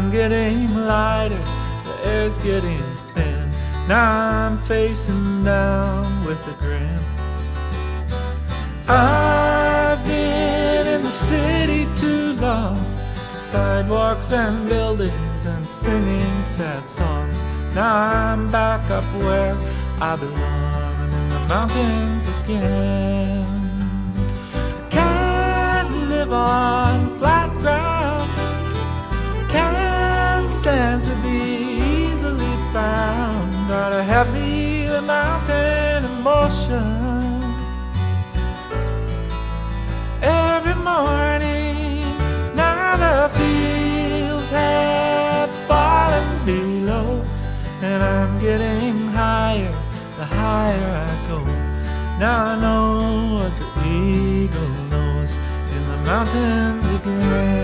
I'm getting lighter, the air's getting thin. Now I'm facing down with a grin. I've been in the city too long, sidewalks and buildings and singing sad songs. Now I'm back up where I belong, I'm in the mountains again. I can't live on flat ground, can't stand to be easily found. Gotta have me a mountain emotion. Every morning, now the fields have fallen below, and I'm getting higher, the higher I go. Now I know what the eagle knows, in the mountains again.